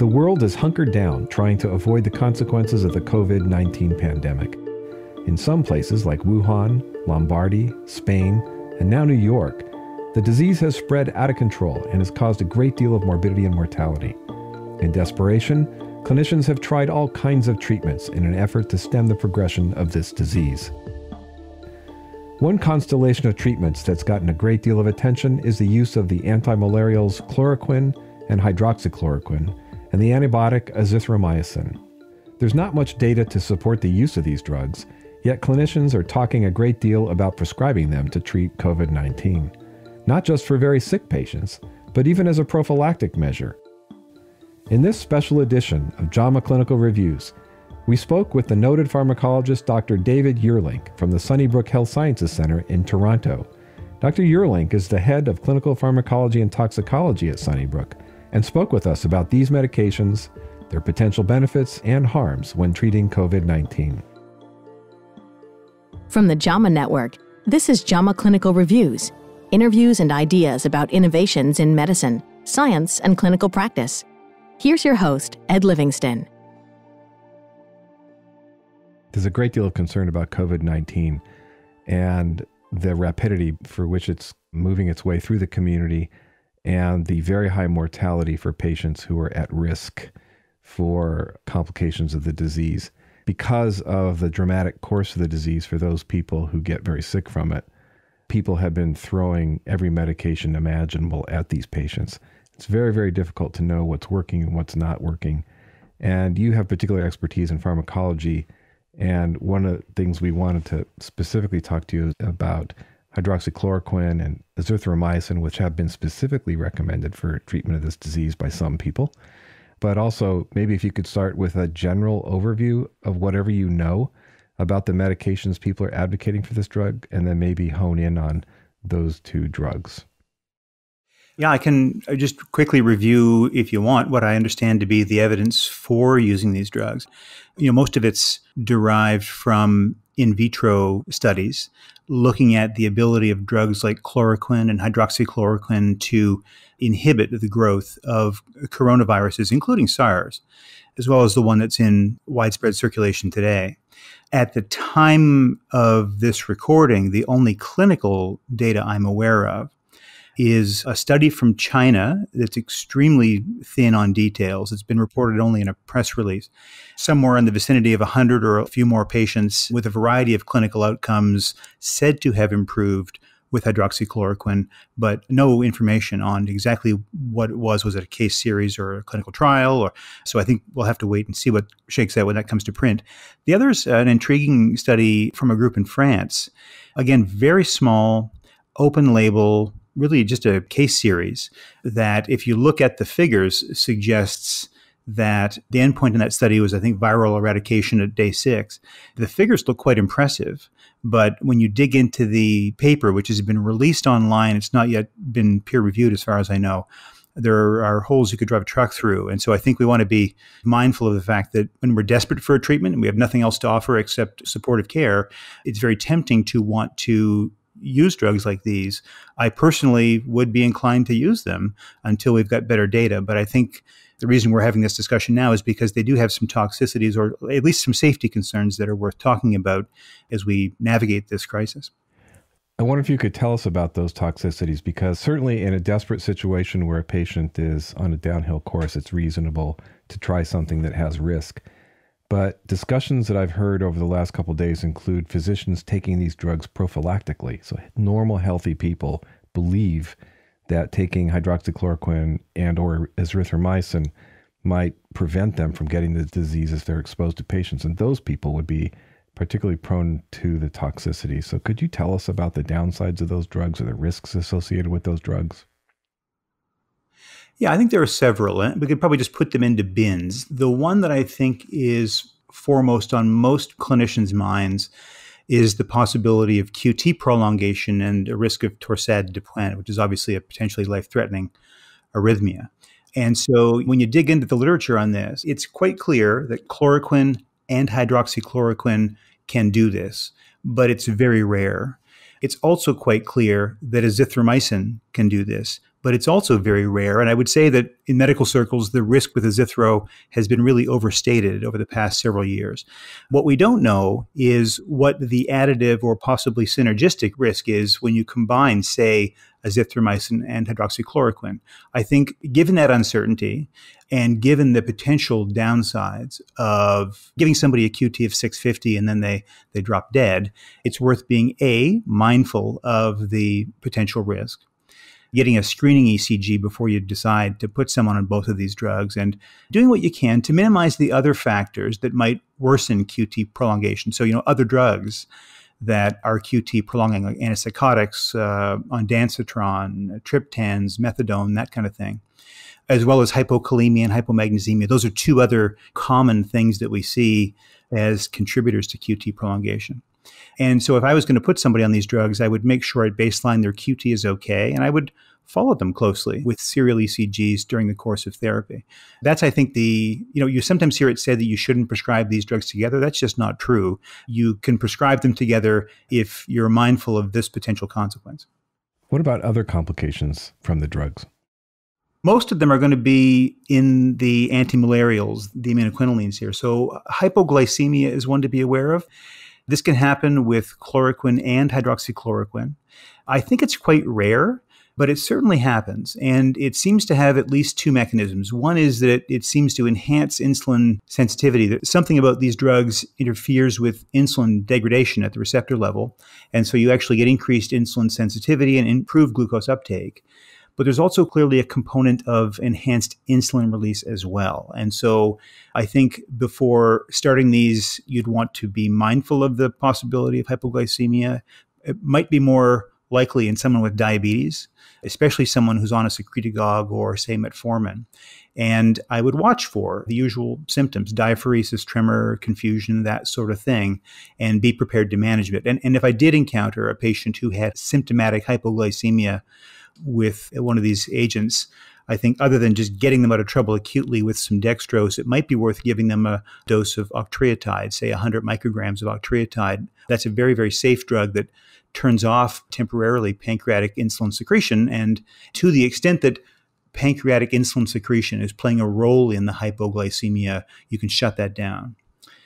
The world is hunkered down trying to avoid the consequences of the COVID-19 pandemic. In some places like Wuhan, Lombardy, Spain, and now New York, the disease has spread out of control and has caused a great deal of morbidity and mortality. In desperation, clinicians have tried all kinds of treatments in an effort to stem the progression of this disease. One constellation of treatments that's gotten a great deal of attention is the use of the antimalarials chloroquine and hydroxychloroquine and the antibiotic azithromycin. There's not much data to support the use of these drugs, yet clinicians are talking a great deal about prescribing them to treat COVID-19, not just for very sick patients, but even as a prophylactic measure. In this special edition of JAMA Clinical Reviews, we spoke with the noted pharmacologist Dr. David Juurlink from the Sunnybrook Health Sciences Centre in Toronto. Dr. Juurlink is the head of clinical pharmacology and toxicology at Sunnybrook and spoke with us about these medications, their potential benefits and harms when treating COVID-19. From the JAMA Network, this is JAMA Clinical Reviews, interviews and ideas about innovations in medicine, science, and clinical practice. Here's your host, Ed Livingston. There's a great deal of concern about COVID-19 and the rapidity for which it's moving its way through the community and the very high mortality for patients who are at risk for complications of the disease. Because of the dramatic course of the disease for those people who get very sick from it, people have been throwing every medication imaginable at these patients. It's very, very difficult to know what's working and what's not working. And you have particular expertise in pharmacology. And one of the things we wanted to specifically talk to you about hydroxychloroquine and azithromycin, which have been specifically recommended for treatment of this disease by some people. But also, maybe if you could start with a general overview of whatever you know about the medications people are advocating for this drug, and then maybe hone in on those two drugs. Yeah, I can just quickly review, if you want, what I understand to be the evidence for using these drugs. Most of it's derived from in vitro studies, looking at the ability of drugs like chloroquine and hydroxychloroquine to inhibit the growth of coronaviruses, including SARS, as well as the one that's in widespread circulation today. At the time of this recording, the only clinical data I'm aware of is a study from China that's extremely thin on details. It's been reported only in a press release. Somewhere in the vicinity of 100 or a few more patients with a variety of clinical outcomes said to have improved with hydroxychloroquine, but no information on exactly what it was. Was it a case series or a clinical trial? So I think we'll have to wait and see what shakes out when that comes to print. The other is an intriguing study from a group in France. Again, very small, open label, really just a case series that, if you look at the figures, suggests that the endpoint in that study was, I think, viral eradication at day 6. The figures look quite impressive, but when you dig into the paper, which has been released online, it's not yet been peer-reviewed as far as I know, there are holes you could drive a truck through. And so I think we want to be mindful of the fact that when we're desperate for a treatment and we have nothing else to offer except supportive care, it's very tempting to want to use drugs like these. I personally would be inclined to use them until we've got better data. But I think the reason we're having this discussion now is because they do have some toxicities, or at least some safety concerns, that are worth talking about as we navigate this crisis. I wonder if you could tell us about those toxicities, because certainly in a desperate situation where a patient is on a downhill course, it's reasonable to try something that has risk. But discussions that I've heard over the last couple of days include physicians taking these drugs prophylactically. So normal, healthy people believe that taking hydroxychloroquine and or azithromycin might prevent them from getting the disease if they're exposed to patients. And those people would be particularly prone to the toxicity. So could you tell us about the downsides of those drugs or the risks associated with those drugs? Yeah, I think there are several. We could probably just put them into bins. The one that I think is foremost on most clinicians' minds is the possibility of QT prolongation and a risk of torsade de pointe, which is obviously a potentially life-threatening arrhythmia. And so when you dig into the literature on this, it's quite clear that chloroquine and hydroxychloroquine can do this, but it's very rare. It's also quite clear that azithromycin can do this, but it's also very rare. And I would say that in medical circles, the risk with Azithro has been really overstated over the past several years. What we don't know is what the additive or possibly synergistic risk is when you combine, say, azithromycin and hydroxychloroquine. I think given that uncertainty and given the potential downsides of giving somebody a QT of 650 and then they drop dead, it's worth being mindful of the potential risk, getting a screening ECG before you decide to put someone on both of these drugs, and doing what you can to minimize the other factors that might worsen QT prolongation. So, other drugs that are QT prolonging, like antipsychotics, ondansetron, triptans, methadone, that kind of thing, as well as hypokalemia and hypomagnesemia. Those are two other common things that we see as contributors to QT prolongation. And so if I was going to put somebody on these drugs, I would make sure at baseline their QT is okay, and I would follow them closely with serial ECGs during the course of therapy. That's, I think, you sometimes hear it said that you shouldn't prescribe these drugs together. That's just not true. You can prescribe them together if you're mindful of this potential consequence. What about other complications from the drugs? Most of them are going to be in the antimalarials, the iminoquinolines here. So hypoglycemia is one to be aware of. This can happen with chloroquine and hydroxychloroquine. I think it's quite rare, but it certainly happens. And it seems to have at least two mechanisms. One is that it seems to enhance insulin sensitivity. That something about these drugs interferes with insulin degradation at the receptor level. And so you actually get increased insulin sensitivity and improved glucose uptake. But there's also clearly a component of enhanced insulin release as well. And so I think before starting these, you'd want to be mindful of the possibility of hypoglycemia. It might be more likely in someone with diabetes, especially someone who's on a secretagogue or, say, metformin. And I would watch for the usual symptoms, diaphoresis, tremor, confusion, that sort of thing, and be prepared to manage it. And if I did encounter a patient who had symptomatic hypoglycemia with one of these agents, I think other than just getting them out of trouble acutely with some dextrose, it might be worth giving them a dose of octreotide, say 100 micrograms of octreotide. That's a very, very safe drug that turns off temporarily pancreatic insulin secretion. And to the extent that pancreatic insulin secretion is playing a role in the hypoglycemia, you can shut that down.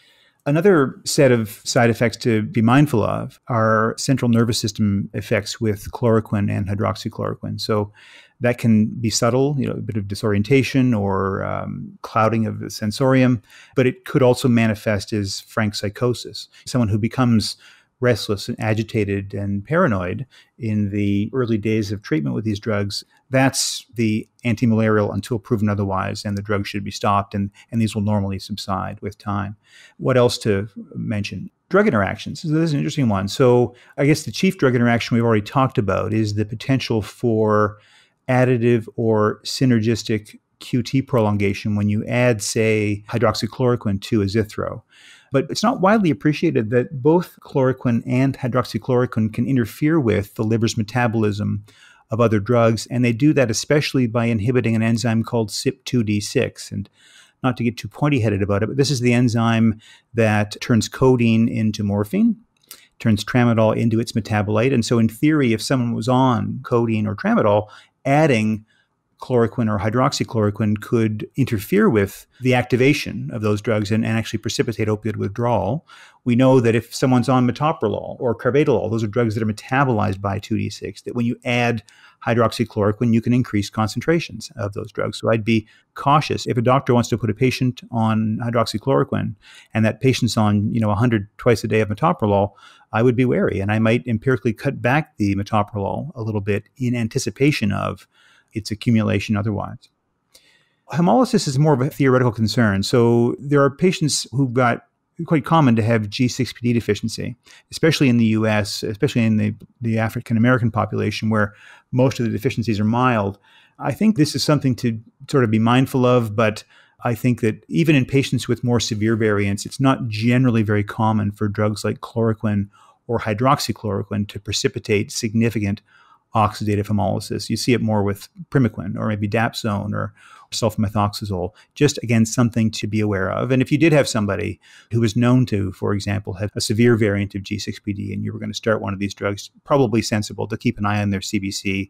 Another set of side effects to be mindful of are central nervous system effects with chloroquine and hydroxychloroquine. So that can be subtle, a bit of disorientation or clouding of the sensorium, but it could also manifest as frank psychosis. Someone who becomes restless and agitated and paranoid in the early days of treatment with these drugs, that's the antimalarial until proven otherwise, and the drug should be stopped, and these will normally subside with time. What else to mention? Drug interactions. So this is an interesting one. So I guess the chief drug interaction we've already talked about is the potential for additive or synergistic QT prolongation when you add, say, hydroxychloroquine to Azithro. But it's not widely appreciated that both chloroquine and hydroxychloroquine can interfere with the liver's metabolism of other drugs, and they do that especially by inhibiting an enzyme called CYP2D6. And not to get too pointy-headed about it, but this is the enzyme that turns codeine into morphine, turns tramadol into its metabolite. And so in theory, if someone was on codeine or tramadol, adding chloroquine or hydroxychloroquine could interfere with the activation of those drugs and actually precipitate opioid withdrawal. We know that if someone's on metoprolol or carvedilol, those are drugs that are metabolized by 2D6, that when you add hydroxychloroquine, you can increase concentrations of those drugs. So I'd be cautious. If a doctor wants to put a patient on hydroxychloroquine and that patient's on, 100 twice a day of metoprolol, I would be wary. And I might empirically cut back the metoprolol a little bit in anticipation of its accumulation otherwise. Hemolysis is more of a theoretical concern. So there are patients who've got quite common to have G6PD deficiency, especially in the US, especially in the African American population where most of the deficiencies are mild. I think this is something to sort of be mindful of, but I think that even in patients with more severe variants, it's not generally very common for drugs like chloroquine or hydroxychloroquine to precipitate significant oxidative hemolysis. You see it more with primaquine or maybe dapsone or sulfamethoxazole. Just, again, something to be aware of. And if you did have somebody who was known to, for example, have a severe variant of G6PD and you were going to start one of these drugs, probably sensible to keep an eye on their CBC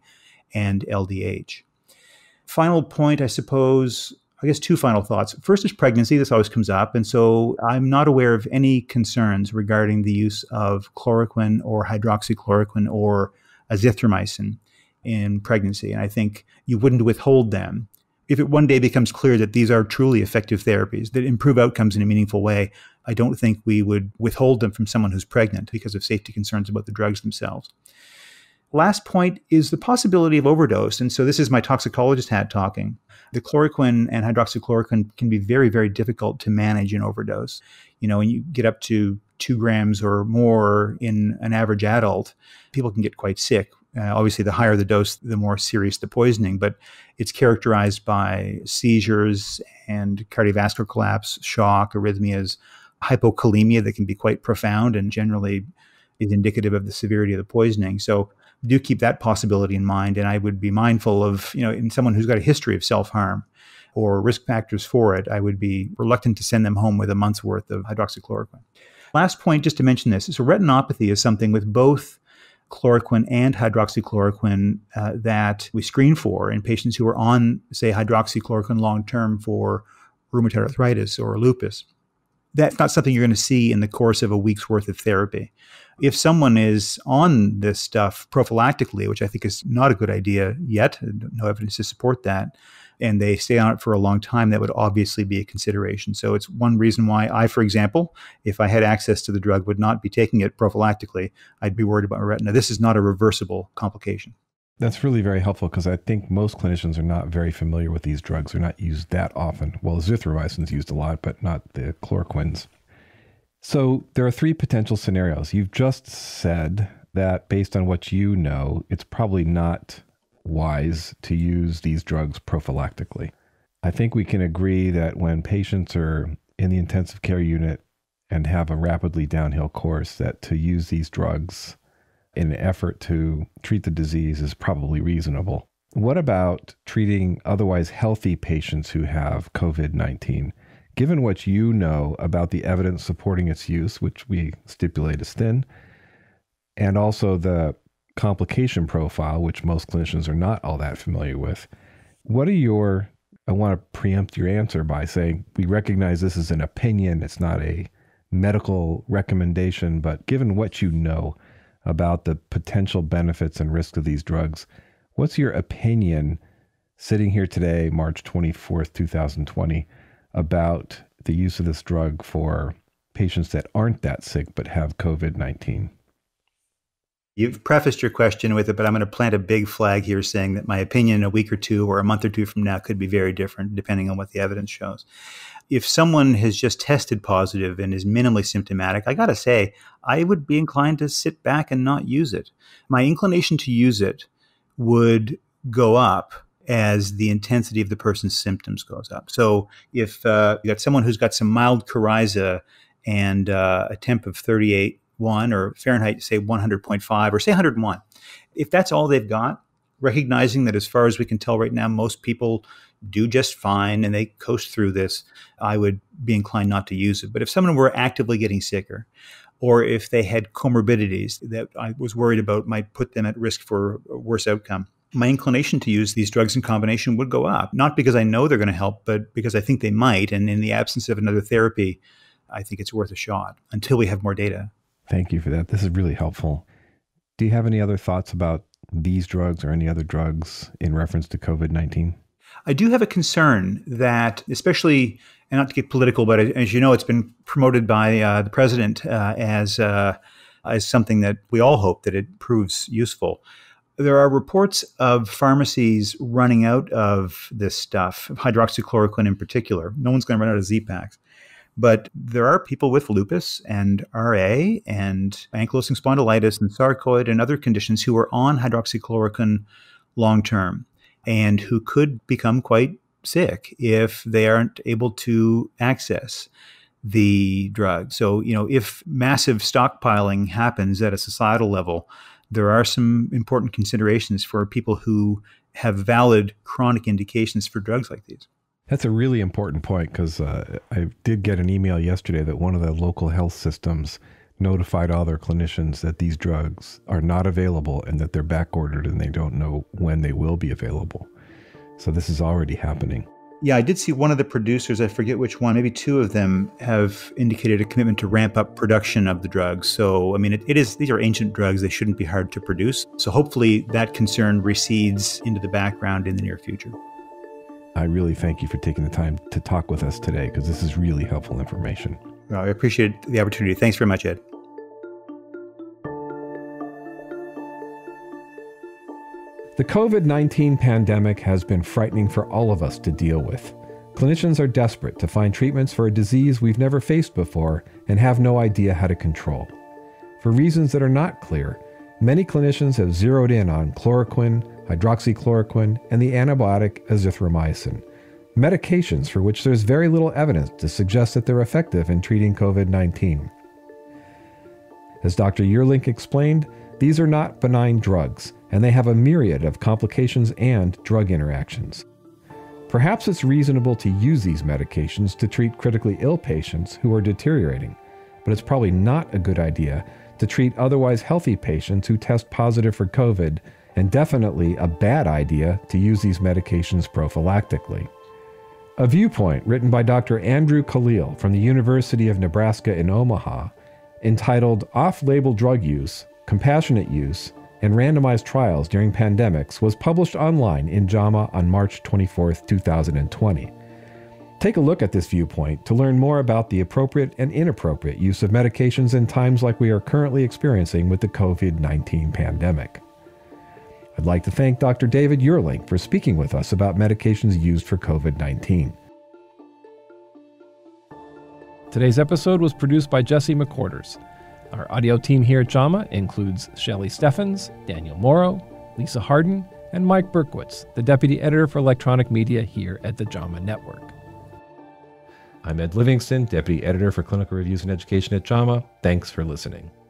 and LDH. Final point, I suppose, I guess two final thoughts. First is pregnancy. This always comes up. And so I'm not aware of any concerns regarding the use of chloroquine or hydroxychloroquine or azithromycin in pregnancy. And I think you wouldn't withhold them. If it one day becomes clear that these are truly effective therapies that improve outcomes in a meaningful way, I don't think we would withhold them from someone who's pregnant because of safety concerns about the drugs themselves. Last point is the possibility of overdose. And so this is my toxicologist hat talking. The chloroquine and hydroxychloroquine can be very, very difficult to manage in overdose. When you get up to 2 grams or more in an average adult, people can get quite sick. Obviously, the higher the dose, the more serious the poisoning, but it's characterized by seizures and cardiovascular collapse, shock, arrhythmias, hypokalemia that can be quite profound and generally is indicative of the severity of the poisoning. So do keep that possibility in mind. And I would be mindful of, in someone who's got a history of self-harm or risk factors for it, I would be reluctant to send them home with a month's worth of hydroxychloroquine. Last point, just to mention this. So retinopathy is something with both chloroquine and hydroxychloroquine that we screen for in patients who are on, say, hydroxychloroquine long-term for rheumatoid arthritis or lupus. That's not something you're going to see in the course of a week's worth of therapy. If someone is on this stuff prophylactically, which I think is not a good idea yet, no evidence to support that, and they stay on it for a long time, that would obviously be a consideration. So it's one reason why I, for example, if I had access to the drug, would not be taking it prophylactically. I'd be worried about my retina. This is not a reversible complication. That's really very helpful because I think most clinicians are not very familiar with these drugs. They're not used that often. Well, azithromycin is used a lot, but not the chloroquines. So there are 3 potential scenarios. You've just said that based on what you know, it's probably not wise to use these drugs prophylactically. I think we can agree that when patients are in the intensive care unit and have a rapidly downhill course, that to use these drugs in an effort to treat the disease is probably reasonable. What about treating otherwise healthy patients who have COVID-19? Given what you know about the evidence supporting its use, which we stipulate is thin, and also the complication profile, which most clinicians are not all that familiar with, I want to preempt your answer by saying we recognize this is an opinion, it's not a medical recommendation, but given what you know about the potential benefits and risks of these drugs, what's your opinion sitting here today, March 24th, 2020, about the use of this drug for patients that aren't that sick but have COVID-19? You've prefaced your question with it, but I'm going to plant a big flag here saying that my opinion in a week or two or a month or two from now could be very different depending on what the evidence shows. If someone has just tested positive and is minimally symptomatic, I got to say, I would be inclined to sit back and not use it. My inclination to use it would go up as the intensity of the person's symptoms goes up. So if you got someone who's got some mild coryza and a temp of 38.1 or Fahrenheit, say 100.5 or say 101, if that's all they've got, recognizing that as far as we can tell right now, most people do just fine and they coast through this, I would be inclined not to use it. But if someone were actively getting sicker, or if they had comorbidities that I was worried about might put them at risk for a worse outcome, my inclination to use these drugs in combination would go up. Not because I know they're going to help, but because I think they might. And in the absence of another therapy, I think it's worth a shot until we have more data. Thank you for that. This is really helpful. Do you have any other thoughts about these drugs or any other drugs in reference to COVID-19? I do have a concern that, especially, and not to get political, but as you know, it's been promoted by the president as something that we all hope that it proves useful. There are reports of pharmacies running out of this stuff, hydroxychloroquine in particular. No one's going to run out of Z-Paks. But there are people with lupus and RA and ankylosing spondylitis and sarcoid and other conditions who are on hydroxychloroquine long-term and who could become quite sick if they aren't able to access the drug. So, if massive stockpiling happens at a societal level, there are some important considerations for people who have valid chronic indications for drugs like these. That's a really important point because I did get an email yesterday that one of the local health systems notified all their clinicians that these drugs are not available and that they're back ordered and they don't know when they will be available. So this is already happening. Yeah, I did see one of the producers, I forget which one, maybe two of them have indicated a commitment to ramp up production of the drugs. So, I mean, these are ancient drugs. They shouldn't be hard to produce. So hopefully that concern recedes into the background in the near future. I really thank you for taking the time to talk with us today, because this is really helpful information. Well, I appreciate the opportunity. Thanks very much, Ed. The COVID-19 pandemic has been frightening for all of us to deal with. Clinicians are desperate to find treatments for a disease we've never faced before and have no idea how to control. For reasons that are not clear, many clinicians have zeroed in on chloroquine, hydroxychloroquine, and the antibiotic azithromycin, medications for which there's very little evidence to suggest that they're effective in treating COVID-19. As Dr. Juurlink explained, these are not benign drugs, and they have a myriad of complications and drug interactions. Perhaps it's reasonable to use these medications to treat critically ill patients who are deteriorating, but it's probably not a good idea to treat otherwise healthy patients who test positive for COVID, and definitely a bad idea to use these medications prophylactically. A viewpoint written by Dr. Andrew Khalil from the University of Nebraska in Omaha, entitled Off-Label Drug Use, Compassionate Use, and Randomized Trials During Pandemics, was published online in JAMA on March 24, 2020. Take a look at this viewpoint to learn more about the appropriate and inappropriate use of medications in times like we are currently experiencing with the COVID-19 pandemic. I'd like to thank Dr. David Juurlink for speaking with us about medications used for COVID-19. Today's episode was produced by Jesse McQuarters. Our audio team here at JAMA includes Shelley Steffens, Daniel Morrow, Lisa Harden, and Mike Berkowitz, the Deputy Editor for Electronic Media here at the JAMA Network. I'm Ed Livingston, Deputy Editor for Clinical Reviews and Education at JAMA. Thanks for listening.